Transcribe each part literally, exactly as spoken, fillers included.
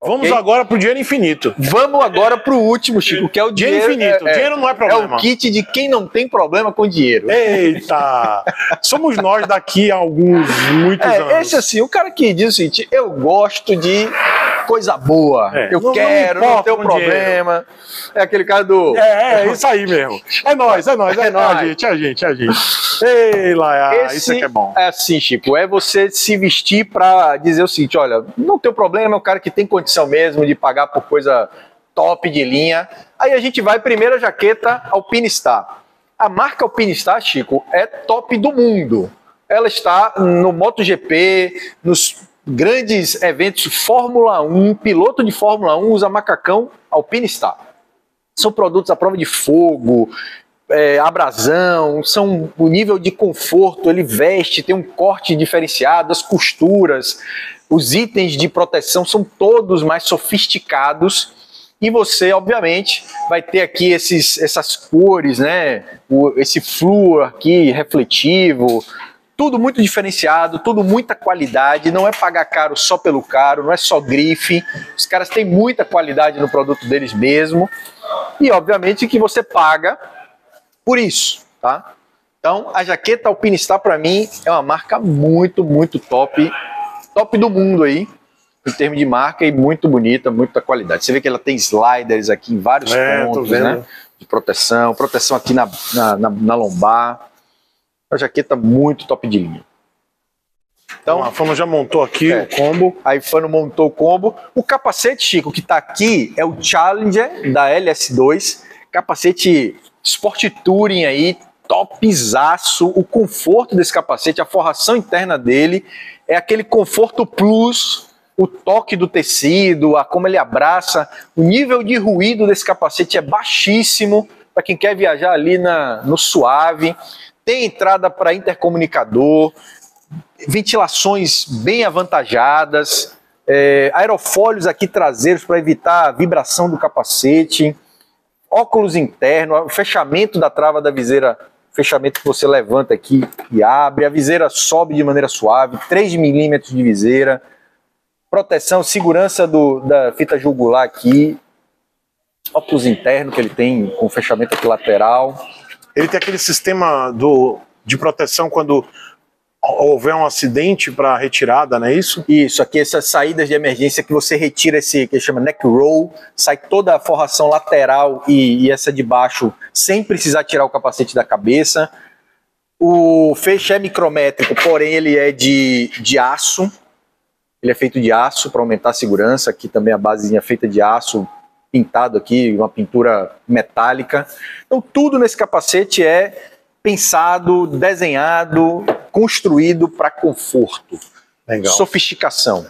Vamos okay? agora pro dinheiro infinito. Vamos agora pro último, Chico, que é o dinheiro, dinheiro infinito. É, dinheiro não é problema. É o kit de quem não tem problema com dinheiro. Eita! Somos nós daqui a alguns, muitos é, anos. Esse assim, o cara que diz o seguinte, eu gosto de coisa boa, é, eu não, quero, não, não tenho problema. Dinheiro. É aquele cara do... É, é isso aí mesmo. É nós, é nós, é, é nós. A gente, é a gente, é a gente. Ei, Laia, esse, isso aqui é bom. É assim, Chico, é você se vestir pra dizer o seguinte, olha, não tem problema, é um cara que tem condição mesmo de pagar por coisa top de linha. Aí a gente vai, primeira jaqueta Alpinistar. A marca Alpinistar, Chico, é top do mundo. Ela está no MotoGP, nos grandes eventos Fórmula um, piloto de Fórmula um usa macacão Alpinistar. São produtos à prova de fogo, é, abrasão, são o nível de conforto, ele veste, tem um corte diferenciado, as costuras, os itens de proteção são todos mais sofisticados e você, obviamente, vai ter aqui esses, essas cores, né? O, esse flúor aqui refletivo, tudo muito diferenciado, tudo muita qualidade, não é pagar caro só pelo caro, não é só grife, os caras têm muita qualidade no produto deles mesmo e, obviamente, que você paga por isso, tá? Então, a jaqueta Alpinistar, para mim, é uma marca muito, muito top, top do mundo aí, em termos de marca, e muito bonita, muita qualidade. Você vê que ela tem sliders aqui em vários é, pontos, né? De proteção, proteção aqui na, na, na, na lombar. Uma jaqueta muito top de linha. Então, a Fano já montou aqui é, o combo. Aí a Fano montou o combo. O capacete, Chico, que tá aqui é o Challenger da L S dois. Capacete Sport Touring aí, topzaço. O conforto desse capacete, a forração interna dele, é aquele conforto plus, o toque do tecido, a como ele abraça. O nível de ruído desse capacete é baixíssimo, para quem quer viajar ali na, no suave. Tem entrada para intercomunicador, ventilações bem avantajadas, é, aerofólios aqui traseiros para evitar a vibração do capacete, óculos interno, o fechamento da trava da viseira, fechamento que você levanta aqui e abre, a viseira sobe de maneira suave, três milímetros de viseira, proteção, segurança do, da fita jugular aqui, óculos interno que ele tem com fechamento aqui lateral. Ele tem aquele sistema do, de proteção quando houver um acidente para retirada, não é isso? Isso, aqui essas saídas de emergência que você retira esse que chama neck roll, sai toda a forração lateral e, e essa de baixo sem precisar tirar o capacete da cabeça. O feixe é micrométrico, porém ele é de, de aço, ele é feito de aço para aumentar a segurança, aqui também a basezinha é feita de aço, pintado aqui, uma pintura metálica. Então tudo nesse capacete é pensado, desenhado, construído para conforto, legal, sofisticação.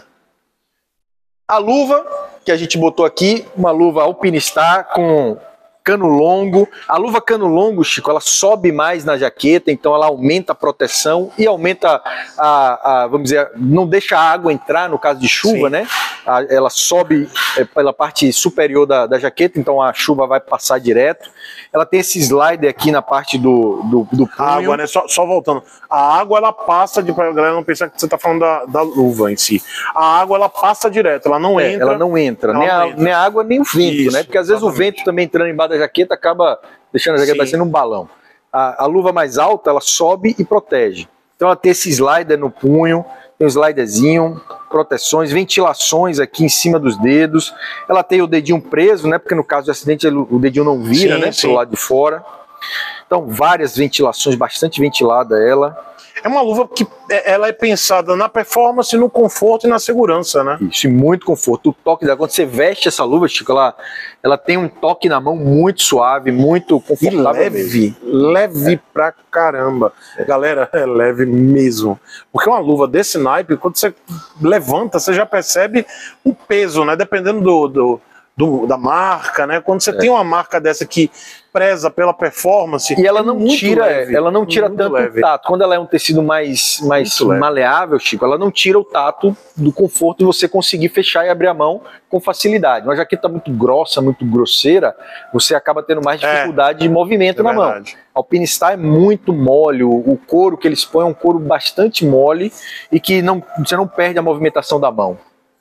A luva que a gente botou aqui, uma luva Alpinistar com cano longo. A luva cano longo, Chico, ela sobe mais na jaqueta, então ela aumenta a proteção e aumenta a, a vamos dizer, não deixa a água entrar no caso de chuva, sim, né? A, ela sobe é, pela parte superior da, da jaqueta, então a chuva vai passar direto. Ela tem esse slider aqui na parte do, do, do punho. A água, né? Só, só voltando. A água, ela passa, de, pra galera não pensar que você tá falando da, da luva em si. A água, ela passa direto, ela não é, entra. Ela não entra, ela nem, não a, entra. nem a água, nem o vento, isso, né? Porque às vezes exatamente, o vento também entrando embaixo da jaqueta acaba deixando a jaqueta parecendo um balão. A, a luva mais alta, ela sobe e protege. Então ela tem esse slider no punho, tem um sliderzinho, proteções, ventilações aqui em cima dos dedos. Ela tem o dedinho preso, né? Porque no caso de acidente o dedinho não vira, sim, né? Sim. Pro lado de fora. Então várias ventilações, bastante ventilada ela. É uma luva que ela é pensada na performance, no conforto e na segurança, né? Isso, e muito conforto. O toque da quando você veste essa luva, Chico, ela, ela tem um toque na mão muito suave, muito confortável. E leve, mesmo. leve é. pra caramba. É. Galera, é leve mesmo. Porque uma luva desse naipe, quando você levanta, você já percebe o peso, né? Dependendo do, do, do da marca, né? Quando você é. tem uma marca dessa que preza pela performance. E ela não tira, leve, ela não tira tanto leve. o tato. Quando ela é um tecido mais, mais maleável, Chico, ela não tira o tato do conforto de você conseguir fechar e abrir a mão com facilidade. Uma jaqueta muito grossa, muito grosseira, você acaba tendo mais dificuldade é, de movimento é na verdade. mão. Alpinistar é muito mole, o couro que eles põem é um couro bastante mole e que não, você não perde a movimentação da mão.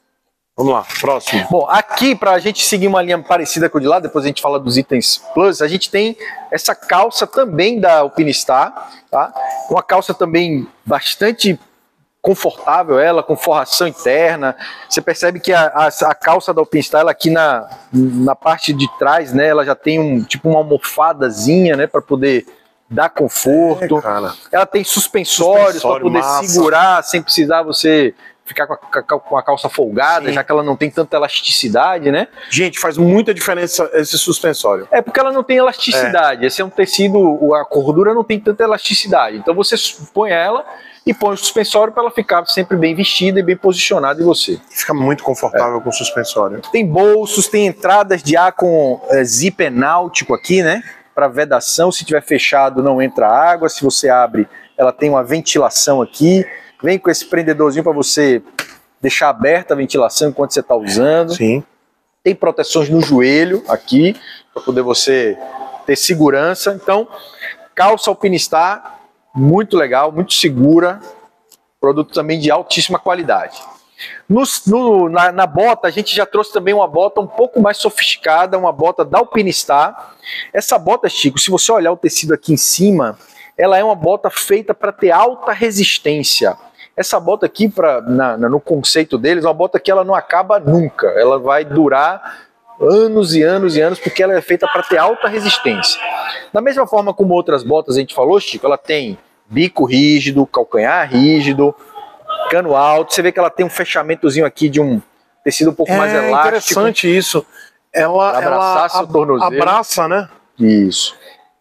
Vamos lá, próximo. Bom, aqui, para a gente seguir uma linha parecida com o de lá, depois a gente fala dos itens Plus, a gente tem essa calça também da Alpinistar, tá? Uma calça também bastante confortável, ela com forração interna. Você percebe que a, a, a calça da Alpinistar, ela aqui na, na parte de trás, né, ela já tem um tipo uma almofadazinha, né, para poder dar conforto. É, cara. Ela tem suspensórios para poder massa. segurar sem precisar você ficar com a, com a calça folgada, Sim. já que ela não tem tanta elasticidade, né? Gente, faz muita diferença esse suspensório. É porque ela não tem elasticidade. É. Esse é um tecido, a gordura não tem tanta elasticidade. Então você põe ela e põe o suspensório para ela ficar sempre bem vestida e bem posicionada em você. Fica muito confortável é. com o suspensório. Tem bolsos, tem entradas de ar com é, zíper náutico aqui, né? Para vedação. Se tiver fechado, não entra água. Se você abre, ela tem uma ventilação aqui. Vem com esse prendedorzinho para você deixar aberta a ventilação enquanto você está usando. Sim. Tem proteções no joelho aqui, para poder você ter segurança. Então, calça Alpinistar, muito legal, muito segura. Produto também de altíssima qualidade. No, no, na, na bota, a gente já trouxe também uma bota um pouco mais sofisticada, uma bota da Alpinistar. Essa bota, Chico, se você olhar o tecido aqui em cima, ela é uma bota feita para ter alta resistência. Essa bota aqui, pra, na, na, no conceito deles, é uma bota que ela não acaba nunca. Ela vai durar anos e anos e anos, porque ela é feita para ter alta resistência. Da mesma forma como outras botas a gente falou, Chico, ela tem bico rígido, calcanhar rígido, cano alto. Você vê que ela tem um fechamentozinho aqui de um tecido um pouco é mais elástico. É interessante isso. Ela, ela seu tornozelo. abraça, né? Isso.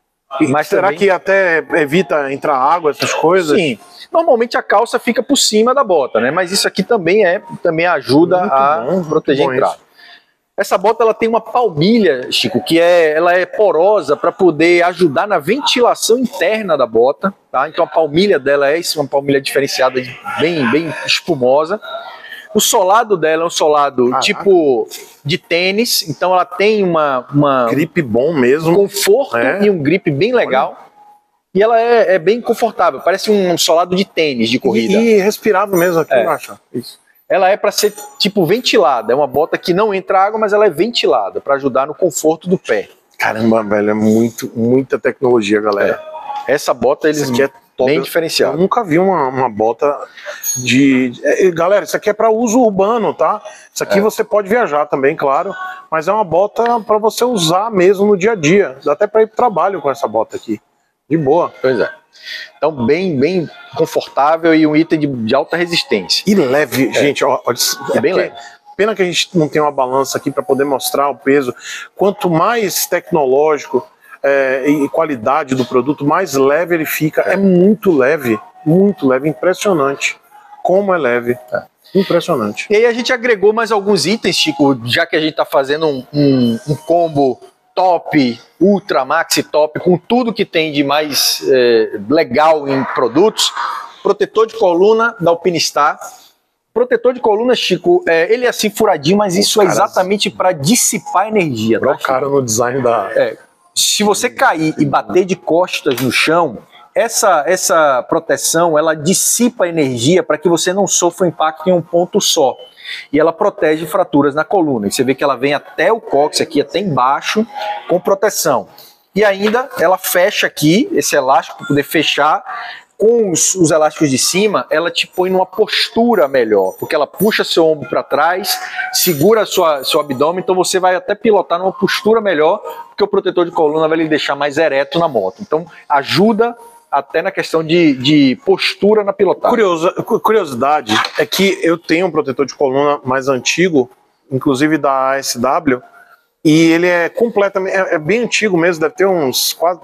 Mas será também... que até evita entrar água, essas coisas? Sim. Normalmente a calça fica por cima da bota, né? Mas isso aqui também é, também ajuda muito a bom, proteger a entrada. Essa bota ela tem uma palmilha, Chico, que é, ela é porosa para poder ajudar na ventilação interna da bota, tá? Então a palmilha dela é uma palmilha diferenciada, bem, bem espumosa. O solado dela é um solado Caraca. tipo de tênis, então ela tem uma, uma grip bom mesmo, conforto é. e um grip bem legal. Olha. E ela é, é bem confortável, parece um solado de tênis de corrida. E, e respirável mesmo aqui é. embaixo. Isso. Ela é para ser tipo ventilada, é uma bota que não entra água, mas ela é ventilada para ajudar no conforto do pé. Caramba, velho, é muito, muita tecnologia, galera. É. Essa bota eles isso aqui é top. Bem diferenciado. Eu nunca vi uma, uma bota de... É, galera, isso aqui é para uso urbano, tá? Isso aqui é. você pode viajar também, claro, mas é uma bota para você usar mesmo no dia a dia. Dá até para ir para o trabalho com essa bota aqui. De boa. Pois é. Então, bem, bem confortável e um item de, de alta resistência. E leve, é. gente. Ó, ó, é, é bem leve. Pena que a gente não tem uma balança aqui para poder mostrar o peso. Quanto mais tecnológico é, e qualidade do produto, mais leve ele fica. É, é muito leve, muito leve, impressionante. Como é leve. É. Impressionante. E aí a gente agregou mais alguns itens, Chico, já que a gente está fazendo um, um, um combo top, ultra, maxi top, com tudo que tem de mais é, legal em produtos. Protetor de coluna da Alpinistar. Protetor de coluna, Chico, é, ele é assim furadinho, mas isso cara, é exatamente para dissipar energia. Tá, cara no design da... É, se você cair e bater de costas no chão, essa, essa proteção, ela dissipa energia para que você não sofra impacto em um ponto só. E ela protege fraturas na coluna. E você vê que ela vem até o cóccix aqui, até embaixo, com proteção. E ainda ela fecha aqui, esse elástico, para poder fechar. Com os, os elásticos de cima, ela te põe numa postura melhor, porque ela puxa seu ombro para trás, segura sua, seu abdômen, então você vai até pilotar numa postura melhor, porque o protetor de coluna vai lhe deixar mais ereto na moto. Então ajuda até na questão de, de postura na pilotagem. Curiosa, curiosidade é que eu tenho um protetor de coluna mais antigo, inclusive da A S W, e ele é completamente, é, é bem antigo mesmo, deve ter uns quase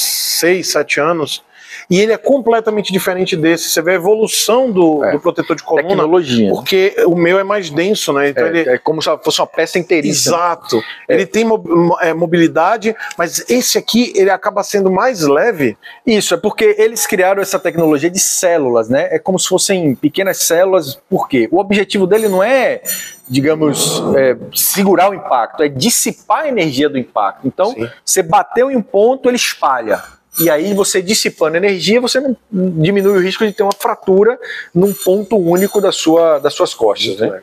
seis, sete anos, e ele é completamente diferente desse. Você vê a evolução do, é, do protetor de coluna. Tecnologia. Porque o meu é mais denso, né? Então é, ele... é como se fosse uma peça inteiriça. Exato. É. Ele tem mobilidade, mas esse aqui ele acaba sendo mais leve. Isso, é porque eles criaram essa tecnologia de células, né? É como se fossem pequenas células. Por quê? O objetivo dele não é, digamos, é, segurar o impacto, é dissipar a energia do impacto. Então, Sim. você bateu em um ponto, ele espalha. E aí você dissipando energia, você não diminui o risco de ter uma fratura num ponto único da sua, das suas costas. Muito né? legal.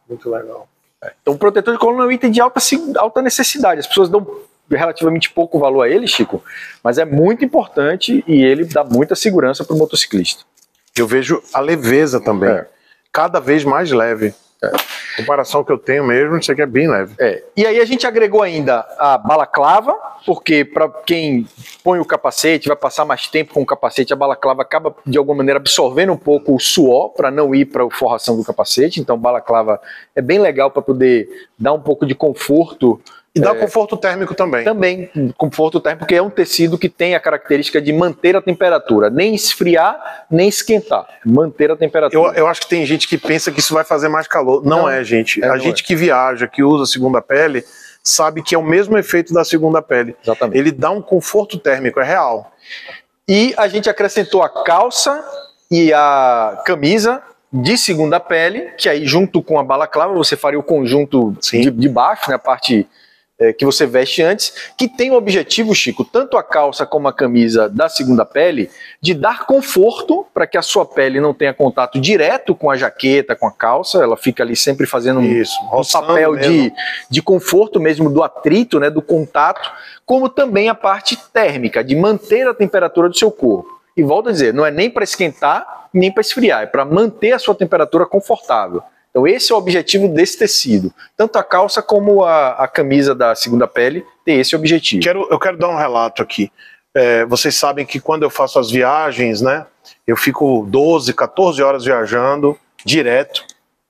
Muito legal. Então o protetor de coluna é um item de alta, alta necessidade. As pessoas dão relativamente pouco valor a ele, Chico, mas é muito importante e ele dá muita segurança para o motociclista. Eu vejo a leveza também, é. cada vez mais leve. É. A comparação que eu tenho mesmo, isso aqui é bem leve. É. E aí a gente agregou ainda a balaclava, porque para quem põe o capacete, vai passar mais tempo com o capacete, a balaclava acaba de alguma maneira absorvendo um pouco o suor para não ir para a forração do capacete. Então balaclava é bem legal para poder dar um pouco de conforto. E dá é, conforto térmico também. Também, conforto térmico, porque é um tecido que tem a característica de manter a temperatura. Nem esfriar, nem esquentar. Manter a temperatura. Eu, eu acho que tem gente que pensa que isso vai fazer mais calor. Não, não é, gente. É, a gente é. que viaja, que usa a segunda pele, sabe que é o mesmo efeito da segunda pele. Exatamente. Ele dá um conforto térmico, é real. E a gente acrescentou a calça e a camisa de segunda pele, que aí junto com a balaclava você faria o conjunto de, de baixo, né, a parte... que você veste antes, que tem o objetivo, Chico, tanto a calça como a camisa da segunda pele, de dar conforto para que a sua pele não tenha contato direto com a jaqueta, com a calça, ela fica ali sempre fazendo Isso, um, um papel de, de conforto mesmo, do atrito, né, do contato, como também a parte térmica, de manter a temperatura do seu corpo. E volto a dizer, não é nem para esquentar, nem para esfriar, é para manter a sua temperatura confortável. Então esse é o objetivo desse tecido. Tanto a calça como a, a camisa da segunda pele tem esse objetivo. Quero, eu quero dar um relato aqui. É, vocês sabem que quando eu faço as viagens, né, eu fico doze, quatorze horas viajando direto.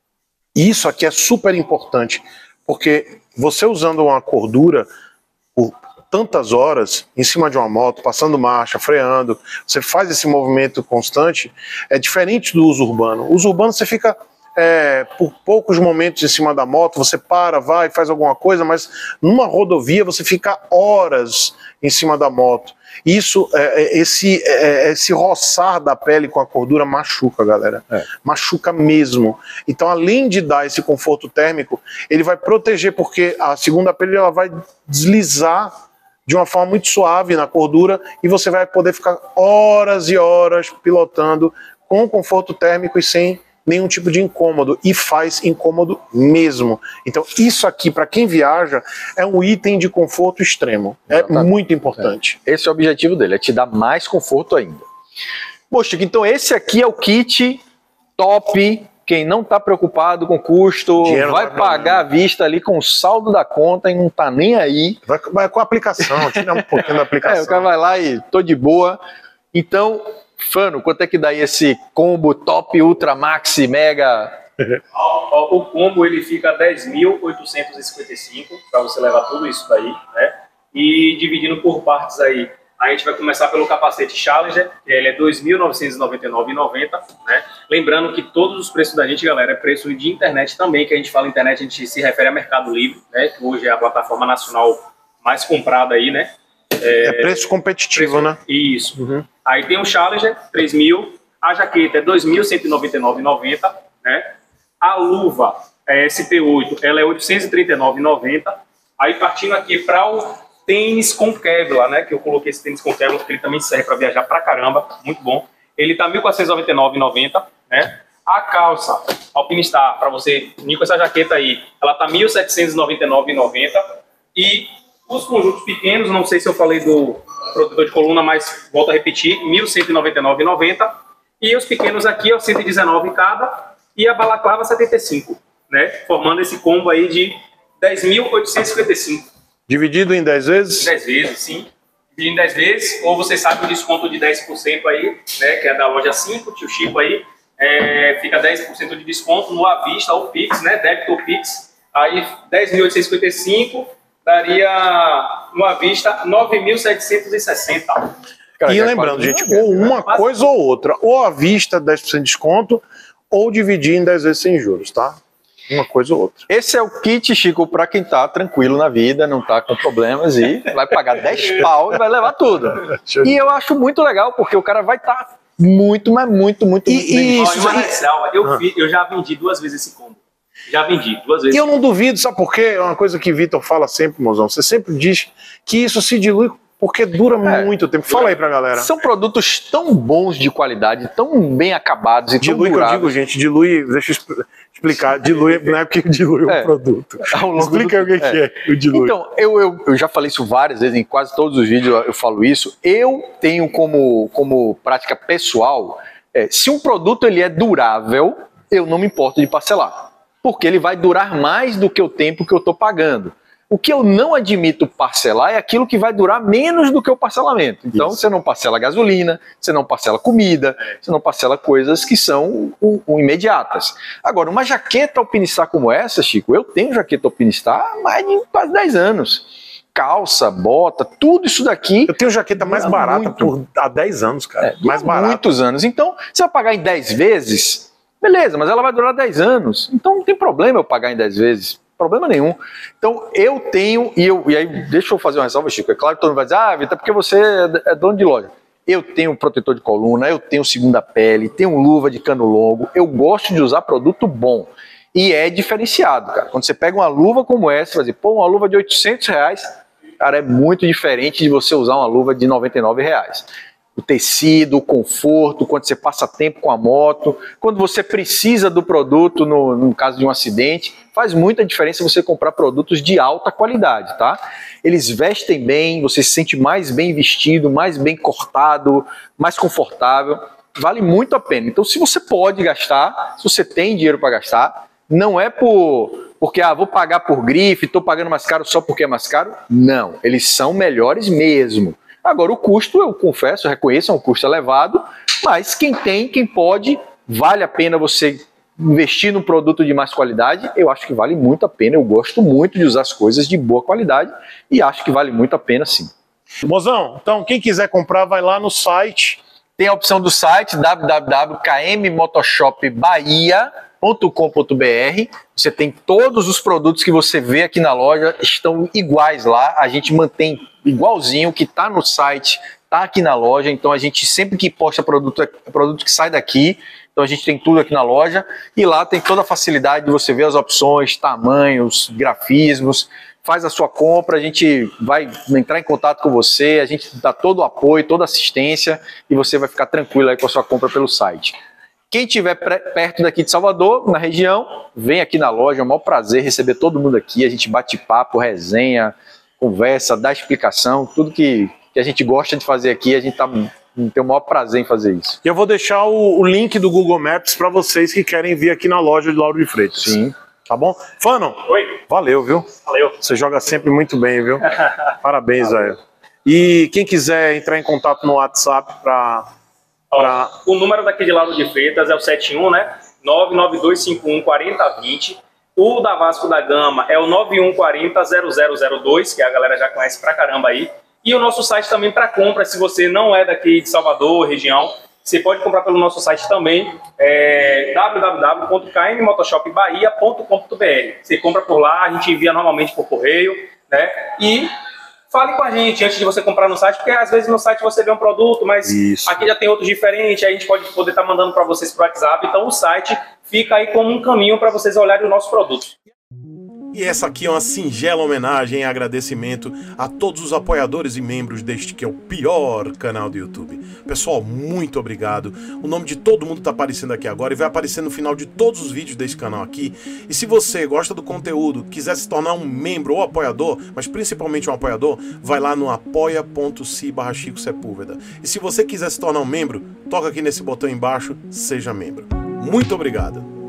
E isso aqui é super importante, porque você usando uma cordura por tantas horas em cima de uma moto, passando marcha, freando, você faz esse movimento constante, é diferente do uso urbano. O uso urbano você fica... É, por poucos momentos em cima da moto, você para, vai, faz alguma coisa, mas numa rodovia você fica horas em cima da moto. Isso, é, esse, é, esse roçar da pele com a cordura machuca, galera. É. Machuca mesmo. Então, além de dar esse conforto térmico, ele vai proteger, porque a segunda pele ela vai deslizar de uma forma muito suave na cordura e você vai poder ficar horas e horas pilotando com conforto térmico e sem nenhum tipo de incômodo, e faz incômodo mesmo. Então isso aqui, para quem viaja, é um item de conforto extremo. É Exatamente. Muito importante. É. Esse é o objetivo dele, é te dar mais conforto ainda. Bom, Chico, então esse aqui é o kit top. Quem não está preocupado com custo, Dinheiro vai pagar à vista ali com o saldo da conta e não está nem aí. Vai, vai com a aplicação, tira um pouquinho da aplicação. É, o cara vai lá e tô de boa. Então... Fano, quanto é que dá esse combo top, ultra, maxi, mega? O combo ele fica dez mil oitocentos e cinquenta e cinco para você levar tudo isso daí, né? E dividindo por partes aí, a gente vai começar pelo capacete Challenger, que ele é dois mil novecentos e noventa e nove reais e noventa centavos, né? Lembrando que todos os preços da gente, galera, é preço de internet também, que a gente fala internet, a gente se refere a Mercado Livre, né? Que hoje é a plataforma nacional mais comprada aí, né? É, é preço competitivo, preço, né? Isso. Uhum. Aí tem o Challenger, três mil. A jaqueta é dois mil cento e noventa e nove reais e noventa centavos, né? A luva é S P oito, ela é oitocentos e trinta e nove reais e noventa centavos. Aí partindo aqui para o tênis com Kevlar, né? Que eu coloquei esse tênis com Kevlar, porque ele também serve para viajar pra caramba. Muito bom. Ele tá mil quatrocentos e noventa e nove reais e noventa centavos, né? A calça Alpinistar, para você vir com essa jaqueta aí, ela tá mil setecentos e noventa e nove reais e noventa centavos. E os conjuntos pequenos, não sei se eu falei do protetor de coluna, mas volto a repetir, mil cento e noventa e nove reais e noventa centavos. E os pequenos aqui, ó, cento e dezenove reais cada. E a balaclava, setenta e cinco, né? Formando esse combo aí de dez mil oitocentos e cinquenta e cinco. Dividido em dez vezes? dez vezes, sim. Dividido em dez vezes. Ou você sabe o desconto de dez por cento aí, né? Que é da loja cinco, tio Chico aí. É, fica dez por cento de desconto no à vista ou Pix, né? Débito ou Pix. Aí dez mil oitocentos e cinquenta e cinco. Daria, uma vista, nove mil setecentos e sessenta. Cara, e lembrando, gente, ou uma coisa ou outra. Ou à vista, dez por cento de desconto, ou dividir em dez vezes sem juros, tá? Uma coisa ou outra. Esse é o kit, Chico, para quem tá tranquilo na vida, não tá com problemas e vai pagar dez pau e vai levar tudo. E eu acho muito legal, porque o cara vai estar tá muito, mas muito, muito... E, muito isso, e... eu, vi, eu já vendi duas vezes esse combo. Já vendi duas vezes. E eu não duvido, sabe por quê? É uma coisa que Vitor fala sempre, mozão. Você sempre diz que isso se dilui Porque dura É. muito tempo. Fala aí pra galera. São produtos tão bons de qualidade, tão bem acabados e tão Dilui que eu duráveis. digo, gente, dilui, deixa eu expl- explicar, dilui não é porque dilui É. o produto. Ao longo Explica do- o que é. que é o dilui. Então, eu, eu, eu já falei isso várias vezes, em quase todos os vídeos eu, eu falo isso. Eu tenho como, como prática pessoal, é, se um produto ele é durável, eu não me importo de parcelar. Porque ele vai durar mais do que o tempo que eu estou pagando. O que eu não admito parcelar é aquilo que vai durar menos do que o parcelamento. Então, Isso. você não parcela gasolina, você não parcela comida, você não parcela coisas que são o, o imediatas. Agora, uma jaqueta alpinistar como essa, Chico, eu tenho jaqueta alpinistar há mais de quase dez anos. Calça, bota, tudo isso daqui. Eu tenho jaqueta mais Dura barata muito. por há dez anos, cara. É, mais dura barata. muitos anos. Então, você vai pagar em dez vezes, beleza, mas ela vai durar dez anos. Então, não tem problema eu pagar em dez vezes. Problema nenhum. Então, eu tenho, e, eu, e aí, deixa eu fazer uma ressalva, Chico. É claro que todo mundo vai dizer, ah, Vitor, porque você é dono de loja. Eu tenho protetor de coluna, eu tenho segunda pele, tenho luva de cano longo. Eu gosto de usar produto bom. E é diferenciado, cara. Quando você pega uma luva como essa, você vai dizer, pô, uma luva de oitocentos reais, cara, é muito diferente de você usar uma luva de noventa e nove reais. O tecido, o conforto, quando você passa tempo com a moto, quando você precisa do produto no, no caso de um acidente, faz muita diferença você comprar produtos de alta qualidade, tá? Eles vestem bem, você se sente mais bem vestido, mais bem cortado, mais confortável, vale muito a pena. Então, se você pode gastar, se você tem dinheiro para gastar, não é por, porque ah, vou pagar por grife, estou pagando mais caro só porque é mais caro. Não, eles são melhores mesmo. Agora, o custo, eu confesso, eu reconheço, é um custo elevado, mas quem tem, quem pode, vale a pena você investir num produto de mais qualidade, eu acho que vale muito a pena, eu gosto muito de usar as coisas de boa qualidade e acho que vale muito a pena sim. Mozão, então quem quiser comprar, vai lá no site. Tem a opção do site w w w ponto k m motoshop bahia ponto com ponto b r. Você tem todos os produtos que você vê aqui na loja, estão iguais lá. A gente mantém igualzinho o que está no site, está aqui na loja. Então a gente sempre que posta produto, é produto que sai daqui. Então a gente tem tudo aqui na loja. E lá tem toda a facilidade de você ver as opções, tamanhos, grafismos. Faz a sua compra, a gente vai entrar em contato com você, a gente dá todo o apoio, toda a assistência e você vai ficar tranquilo aí com a sua compra pelo site. Quem estiver perto daqui de Salvador, na região, vem aqui na loja, é um maior prazer receber todo mundo aqui, a gente bate papo, resenha, conversa, dá explicação, tudo que, que a gente gosta de fazer aqui, a gente tá, tem o maior prazer em fazer isso. E eu vou deixar o, o link do Google Maps para vocês que querem vir aqui na loja de Lauro de Freitas. Sim. Tá bom? Fano, Oi, valeu, viu? valeu. Você joga sempre muito bem, viu? Parabéns, velho. E quem quiser entrar em contato no WhatsApp para... Ó, o número daqui de Lauro de Freitas é o setenta e um, né? nove nove dois cinco um quatro zero dois zero. O da Vasco da Gama é o nove um quatro zero zero zero zero dois, que a galera já conhece pra caramba aí. E o nosso site também para compra, se você não é daqui de Salvador, região, você pode comprar pelo nosso site também, é w w w ponto k m motoshop bahia ponto com ponto b r. Você compra por lá, a gente envia normalmente por correio, né? E fale com a gente antes de você comprar no site, porque às vezes no site você vê um produto, mas Isso. aqui já tem outros diferentes, aí a gente pode poder estar mandando para vocês pro WhatsApp. Então o site fica aí como um caminho para vocês olharem o nosso produto. E essa aqui é uma singela homenagem e agradecimento a todos os apoiadores e membros deste que é o pior canal do YouTube. Pessoal, muito obrigado. O nome de todo mundo tá aparecendo aqui agora e vai aparecer no final de todos os vídeos desse canal aqui. E se você gosta do conteúdo, quiser se tornar um membro ou apoiador, mas principalmente um apoiador, vai lá no apoia ponto se barra Chico Sepúlveda. E se você quiser se tornar um membro, toca aqui nesse botão embaixo, seja membro. Muito obrigado.